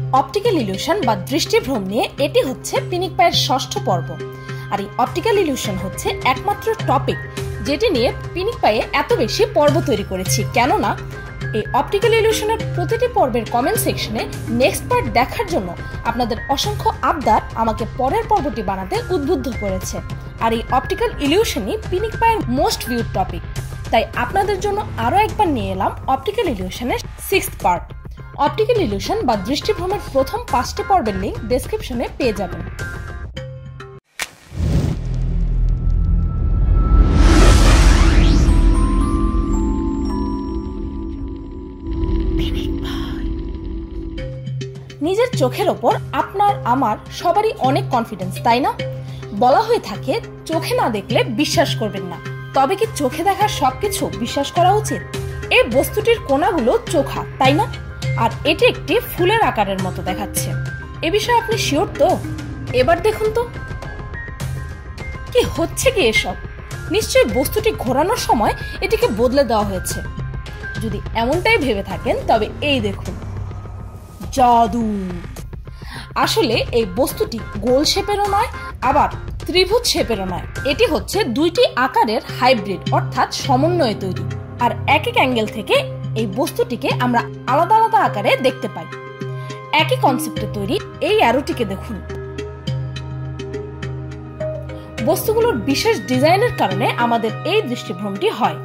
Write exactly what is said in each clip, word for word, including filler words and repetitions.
Optical illusion বা দৃষ্টিভ্রম নিয়ে এটি হচ্ছে পিনিক পায়ের ষষ্ঠ পর্ব। আর এই অপটিক্যাল ইলিউশন হচ্ছে একমাত্র টপিক যেটি নিয়ে পিনিক পায়ে এত বেশি পর্ব তৈরি করেছি, কেননা এই অপটিক্যাল ইলিউশনের প্রতিটি পর্বের কমেন্ট সেকশনে নেক্সট পার্ট দেখার জন্য আপনাদের অসংখ্য আবদার আমাকে পরের পর্বটি বানাতে উদ্বুদ্ধ করেছে। আর এই অপটিক্যাল ইলিউশনই পিনিক পায়ের মোস্ট ভিউড টপিক, তাই আপনাদের জন্য আরও একবার নিয়ে এলাম অপটিক্যাল ইলিউশনের সিক্সথ পার্ট। অপটিক্যাল ইলিউশন বা দৃষ্টিভ্রমের প্রথম পাঁচটি পর্বের লিঙ্ক ডেসক্রিপশনে পেয়ে যাবেন। নিজের চোখের ওপর আপনার আমার সবারই অনেক কনফিডেন্স, তাই না? বলা হয়ে থাকে চোখে না দেখলে বিশ্বাস করবেন না, তবে কি চোখে দেখা সবকিছু বিশ্বাস করা উচিত? এই বস্তুটির কোণাগুলো চোখা, তাই না? আর এটি একটি ফুলের আকারের মতো দেখাচ্ছে। এ বিষয়ে আপনি শিওর তো? এবার দেখুন তো কি হচ্ছে কি এসব। নিশ্চয়ই বস্তুটি ঘোরানোর সময় এটিকে বদলে দেওয়া হয়েছে। যদি এমনটাই ভেবে থাকেন তবে এই দেখুন, জাদু। আসলে এই বস্তুটি গোল শেপেরও নয়, আবার ত্রিভুজ শেপেরও নয়। এটি হচ্ছে দুইটি আকারের হাইব্রিড, অর্থাৎ সমন্বয়ে তৈরি। আর এক এক অ্যাঙ্গেল থেকে এই বস্তুটিকে আমরা আলাদা আলাদা আকারে দেখতে পাই। একই কনসেপ্টে তৈরি এই অ্যারোটিকে দেখুন। বস্তুগুলোর বিশেষ ডিজাইনের কারণে আমাদের এই দৃষ্টিভ্রমটি হয়।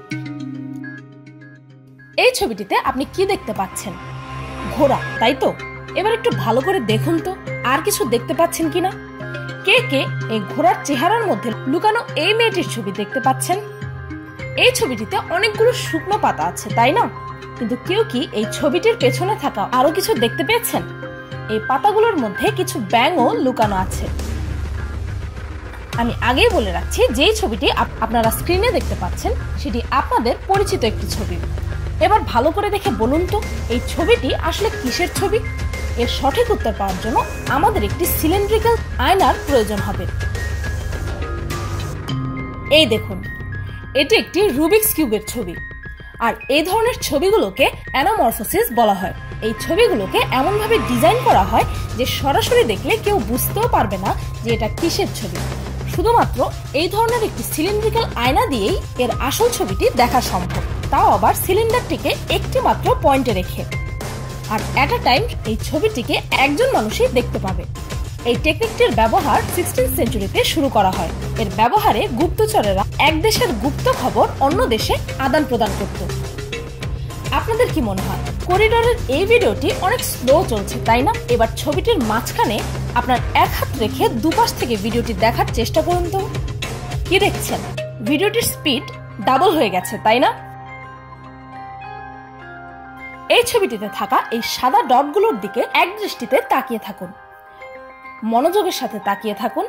এই ছবিটিতে আপনি কি দেখতে পাচ্ছেন? ঘোড়া, তাই তো? এবার একটু ভালো করে দেখুন তো আর কিছু দেখতে পাচ্ছেন কিনা। কে কে এই ঘোড়ার চেহারার মধ্যে লুকানো এই মেয়েটির ছবি দেখতে পাচ্ছেন? এই ছবিটিতে অনেকগুলো শুকনো পাতা আছে, তাই না? কিন্তু কেউ কি এই ছবিটির পেছনে থাকা আরো কিছু দেখতে পেয়েছেন? এই পাতাগুলোর মধ্যে কিছু ব্যাঙও লুকানো আছে। আমি আগেই বলে রাখছি, যেই ছবিটি আপনারা স্ক্রিনে দেখতে পাচ্ছেন সেটি আপনাদের পরিচিত একটি ছবি। এবার ভালো করে দেখে বলুন তো এই ছবিটি আসলে কিসের ছবি? এর সঠিক উত্তর পাওয়ার জন্য আমাদের একটি সিলিন্ড্রিক্যাল আয়নার প্রয়োজন হবে। এই দেখুন, এটি একটি রুবিক্স কিউবের ছবি। আর এই ধরনের ছবিগুলোকে অ্যানামরফোসিস বলা হয়। এই ছবিগুলোকে এমনভাবে ডিজাইন করা হয় যে সরাসরি দেখলে কেউ বুঝতেও পারবে না যে এটা কিসের ছবি। শুধুমাত্র এই ধরনের একটি সিলিন্ড্রিক্যাল আয়না দিয়েই এর আসল ছবিটি দেখা সম্ভব, তাও আবার সিলিন্ডারটিকে একটি মাত্র পয়েন্টে রেখে। আর অ্যাট আ টাইম এই ছবিটিকে একজন মানুষই দেখতে পাবে। এই টেকনিকটির ব্যবহার সিক্সটিন্থ সেঞ্চুরিতে শুরু করা হয়। এর ব্যবহারে গুপ্তচরেরা এক দেশের গুপ্ত খবর অন্য দেশে আদান প্রদান করত। আপনাদের কি মনে হয় করিডোরের এই ভিডিওটি অনেক স্লো চলছে, তাই না? এবার ছবিটির মাঝখানে আপনার এক হাত রেখে দুপাশ থেকে ভিডিওটি দেখার চেষ্টা করুন তো। কি দেখছেন? ভিডিওটির স্পিড ডাবল হয়ে গেছে, তাই না? এই ছবিটিতে থাকা এই সাদা ডটগুলোর দিকে এক দৃষ্টিতে তাকিয়ে থাকুন। মনোযোগের সাথে তাকিয়ে থাকুন,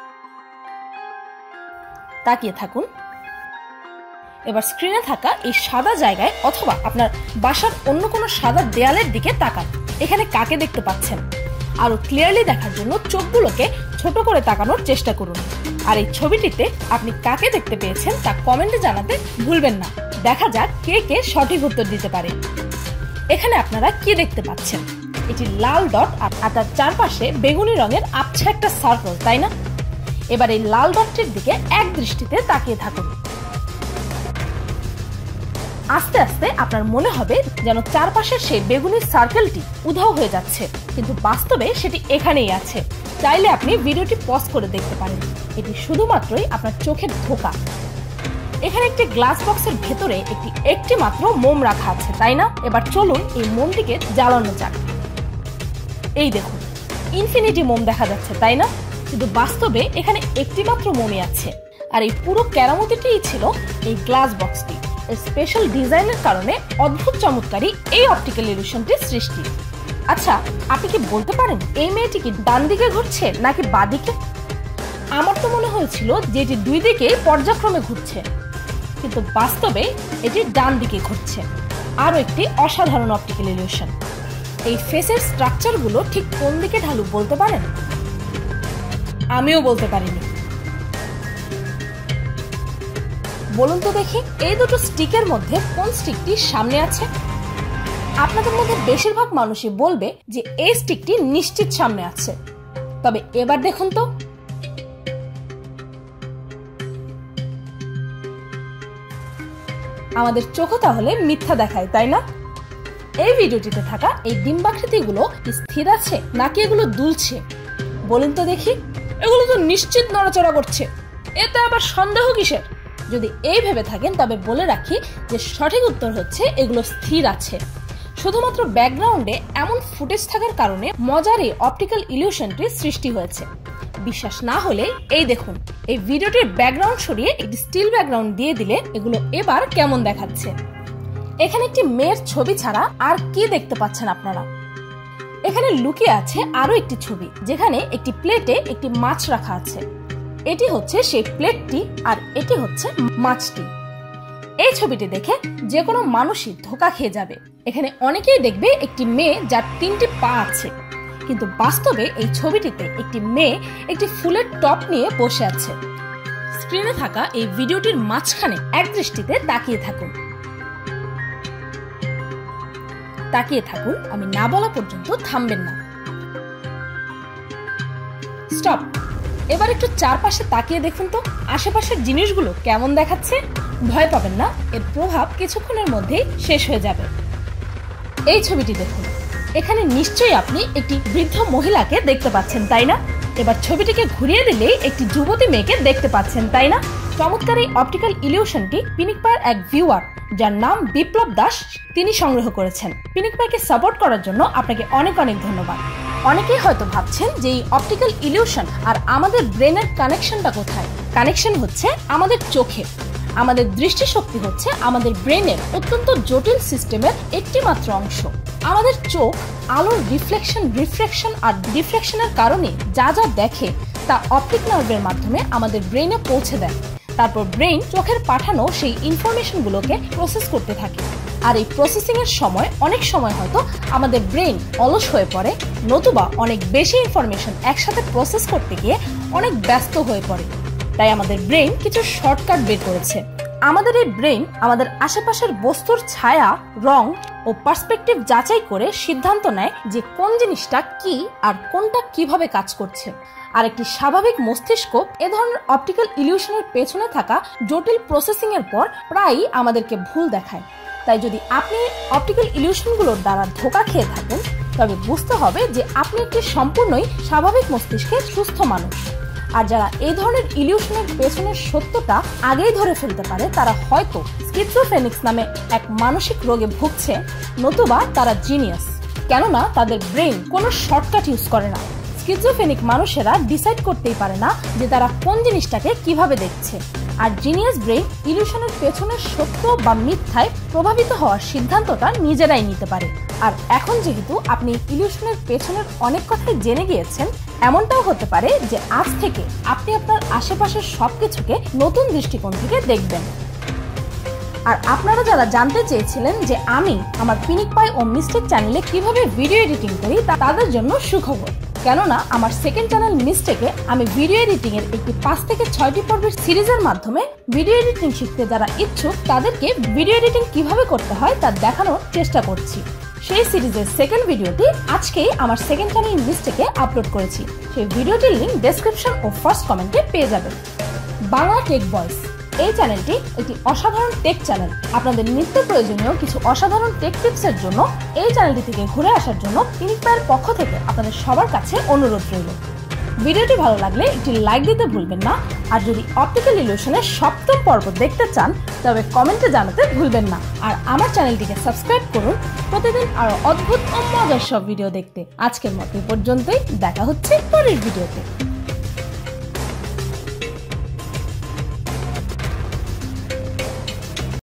তাকিয়ে থাকুন। এবার স্ক্রিনে থাকা এই সাদা জায়গায় অথবা আপনার বাসার অন্য কোনো সাদা দেয়ালের দিকে তাকান। এখানে কাকে দেখতে পাচ্ছেন? আরো ক্লিয়ারলি দেখার জন্য চোখগুলোকে ছোট করে তাকানোর চেষ্টা করুন। আর এই ছবিটিতে আপনি কাকে দেখতে পেয়েছেন তা কমেন্টে জানাতে ভুলবেন না। দেখা যাক কে কে সঠিক উত্তর দিতে পারে। এখানে আপনারা কি দেখতে পাচ্ছেন? এটি লাল ডট আর তার চারপাশে বেগুনি রঙের আবছা একটা সার্কেল, তাই না? এবার এই লাল ডটটির দিকে এক দৃষ্টিতে তাকিয়ে থাকুন। আস্তে আস্তে আপনার মনে হবে যেন চারপাশের সেই বেগুনি সার্কেলটি উধাও হয়ে যাচ্ছে, কিন্তু বাস্তবে সেটি এখানেই আছে। চাইলে আপনি ভিডিওটি পজ করে দেখতে পারেন। এটি শুধুমাত্রই আপনার চোখের ধোঁকা। এখানে একটি গ্লাস বক্সের ভেতরে একটি একটি মাত্র মোম রাখা আছে, তাই না? এবার চলুন এই মোমটিকে জ্বালানো যাক। এই দেখুন, ইনফিনিটি মোম দেখা যাচ্ছে, তাই না? কিন্তু বাস্তবে এখানে একটি মাত্র মোমই আছে। আর এই পুরো কেরামতিটিই ছিল এই গ্লাস বক্সটি। এই স্পেশাল ডিজাইনের কারণে অদ্ভুত চমৎকারী এই অপটিক্যাল ইলিউশনটির সৃষ্টি। আচ্ছা, আপনি কি বলতে পারেন এই মেয়েটি কি ডান দিকে ঘুরছে নাকি বাঁ দিকে? আমার তো মনে হয়েছিল যে এটি দুই দিকে পর্যায়ক্রমে ঘুরছে, কিন্তু বাস্তবে এটি ডান দিকে ঘুরছে। আরও একটি অসাধারণ অপটিক্যাল ইলিউশন। এই ফেসের স্ট্রাকচারগুলো ঠিক কোন দিকে ঢালু বলতে পারেন? আমিও বলতে পারিনি। বলুন তো দেখি, এই দুটো স্টিকের মধ্যে কোন স্টিকটি সামনে আছে? আপনাদের মধ্যে বেশিরভাগ মানুষই বলবে যে এই স্টিকটি নিশ্চিত সামনে আছে। তবে এবার দেখুন তো, আমাদের চোখও তাহলে মিথ্যা দেখায়, তাই না? এই ভিডিওটিতে থাকা এই ডিম্বাকৃতিগুলো স্থির আছে নাকি এগুলো দুলছে? বলুন তো দেখি। এগুলো তো নিশ্চিত নড়াচড়া করছে, এতে আবার সন্দেহ কিসের? যদি এই ভেবে থাকেন তবে বলে রাখি যে সঠিক উত্তর হচ্ছে এগুলো স্থির আছে। শুধুমাত্র ব্যাকগ্রাউন্ডে এমন ফুটেজ থাকার কারণে মজার এই অপটিক্যাল ইলিউশনটি সৃষ্টি হয়েছে। বিশ্বাস না হলে এই দেখুন, এই ভিডিওটির ব্যাকগ্রাউন্ড সরিয়ে একটি স্টিল ব্যাকগ্রাউন্ড দিয়ে দিলে এগুলো এবার কেমন দেখাচ্ছে। এখানে একটি মেয়ের ছবি ছাড়া আর কি দেখতে পাচ্ছেন আপনারা? এখানে লুকিয়ে আছে আরো একটি ছবি, যেখানে একটি প্লেটে একটি মাছ রাখা আছে। এটি হচ্ছে সেই প্লেটটি আর এটি হচ্ছে মাছটি। এই ছবিটি দেখে যে কোনো মানুষই ধোঁকা খেয়ে যাবে। এখানে অনেকেই দেখবে একটি মেয়ে যার তিনটি পা আছে, কিন্তু বাস্তবে এই ছবিটিতে একটি মেয়ে একটি ফুলের টপ নিয়ে বসে আছে। স্ক্রিনে থাকা এই ভিডিওটির মাঝখানে এক দৃষ্টিতে তাকিয়ে থাকুন, তাকিয়ে থাকুন, আমি না বলা পর্যন্ত থামবেন না। স্টপ। এবার একটু চারপাশে তাকিয়ে দেখুন তো আশেপাশের জিনিসগুলো কেমন দেখাচ্ছে। ভয় পাবেন না, এর প্রভাব কিছুক্ষণের মধ্যেই শেষ হয়ে যাবে। এই ছবিটি দেখুন, এখানে নিশ্চয়ই আপনি একটি বৃদ্ধ মহিলাকে দেখতে পাচ্ছেন, তাই না? এবার ছবিটিকে ঘুরিয়ে দিলেই একটি যুবতী মেয়েকে দেখতে পাচ্ছেন, তাই না? চমৎকার এই অপটিক্যাল ইলিউশনটি পিনিক পায়ের এক ভিউয়ার, যার নাম বিপ্লব দাস, তিনি সংগ্রহ করেছেন। পিনিক পাইকে সাপোর্ট করার জন্য আপনাকে অনেক অনেক ধন্যবাদ। অনেকেই হয়তো ভাবছেন যে এই অপটিক্যাল ইলিউশন আর আমাদের ব্রেনের কানেকশনটা কোথায়? কানেকশন হচ্ছে আমাদের চোখে। আমাদের দৃষ্টিশক্তি হচ্ছে আমাদের ব্রেনের অত্যন্ত জটিল সিস্টেমের একটি মাত্র অংশ। আমাদের চোখ আলোর রিফ্লেকশন, রিফ্র্যাকশন আর ডিফ্র্যাকশনের কারণে যা যা দেখে তা অপটিক নার্ভের মাধ্যমে আমাদের ব্রেনে পৌঁছে দেয়। তারপর ব্রেন চোখের পাঠানো সেই ইনফরমেশনগুলোকে প্রসেস করতে থাকে। আর এই প্রসেসিং এর সময় অনেক সময় হয়তো আমাদের ব্রেন অলস হয়ে পড়ে, নতুবা অনেক বেশি ইনফরমেশন একসাথে প্রসেস করতে গিয়ে অনেক ব্যস্ত হয়ে পড়ে। তাই আমাদের ব্রেন কিছু শর্টকাট বের করেছে। আমাদের এই ব্রেন আমাদের আশেপাশের বস্তুর ছায়া, রং ও পার্সপেক্টিভ যাচাই করে সিদ্ধান্ত নেয় যে কোন জিনিসটা কি আর কোনটা কিভাবে কাজ করছে। আর একটি স্বাভাবিক মস্তিষ্ক এ ধরনের অপটিক্যাল ইলিউশনের পেছনে থাকা জটিল প্রসেসিং এর পর প্রায়ই আমাদেরকে ভুল দেখায়। তাই যদি আপনি অপটিক্যাল ইলিউশনগুলোর দ্বারা ধোঁকা খেয়ে থাকেন তবে বুঝতে হবে যে আপনি একটি সম্পূর্ণই স্বাভাবিক মস্তিষ্কের সুস্থ মানুষ। আর যারা এই ধরনের ইলিউশনের পেছনের সত্যটা আগেই ধরে ফেলতে পারে তারা হয়তো স্কিজোফ্রেনিক্স নামে এক মানসিক রোগে ভুগছে, নতুবা তারা জিনিয়াস, কেননা তাদের ব্রেন কোনো শর্টকাট ইউজ করে না। স্কিজোফ্রেনিক মানুষেরা ডিসাইড করতেই পারে না যে তারা কোন জিনিসটাকে কিভাবে দেখছে। আর জিনিয়াস ব্রেন ইলিউশনের পেছনের সত্য বা মিথ্যায় প্রভাবিত হওয়ার সিদ্ধান্তটা নিজেরাই নিতে পারে। আর এখন যেহেতু আপনি ইলিউশনের পেছনের অনেক কথাই জেনে গিয়েছেন, এমনটাও হতে পারে যে আজ থেকে আপনি আপনার আশেপাশের সবকিছুকে নতুন দৃষ্টিকোণ থেকে দেখবেন। আর আপনারা যারা জানতে চেয়েছিলেন যে আমি আমার পিনিক পাই ও মিস্টেক চ্যানেলে কিভাবে ভিডিও এডিটিং করি, তাদের জন্য সুখবর। কেননা আমার সেকেন্ড চ্যানেল মিস্টেকে আমি ভিডিও এডিটিং এর একটি পাঁচ থেকে ছয়টি পর্বের সিরিজের মাধ্যমে ভিডিও এডিটিং শিখতে যারা ইচ্ছুক তাদেরকে ভিডিও এডিটিং কিভাবে করতে হয় তা দেখানোর চেষ্টা করছি। সেই সিরিজের সেকেন্ড ভিডিওটি আজকেই আমার সেকেন্ড চ্যানেল মিস্টেকে আপলোড করেছি। সেই ভিডিওটির লিংক ডেসক্রিপশন ও ফার্স্ট কমেন্টে পেয়ে যাবেন। বাংলা টেক ভয়েস এই চ্যানেলটি একটি অসাধারণ টেক চ্যানেল। আপনাদের নিত্য প্রয়োজনীয় কিছু অসাধারণ টেক টিপসের জন্য এই চ্যানেলটি থেকে ঘুরে আসার জন্য পিনিক পায়ের পক্ষ থেকে আপনাদের সবার কাছে অনুরোধ রইল। ভিডিওটি ভালো লাগলে একটি লাইক দিতে ভুলবেন না। আর যদি অপটিক্যাল ইলিউশনের সপ্তম পর্ব দেখতে চান তবে কমেন্টে জানাতে ভুলবেন না। আর আমার চ্যানেলটিকে সাবস্ক্রাইব করুন প্রতিদিন আরো অদ্ভুত ও মজার সব ভিডিও দেখতে। আজকের মতো পর্যন্তই, দেখা হচ্ছে পরের ভিডিওতে।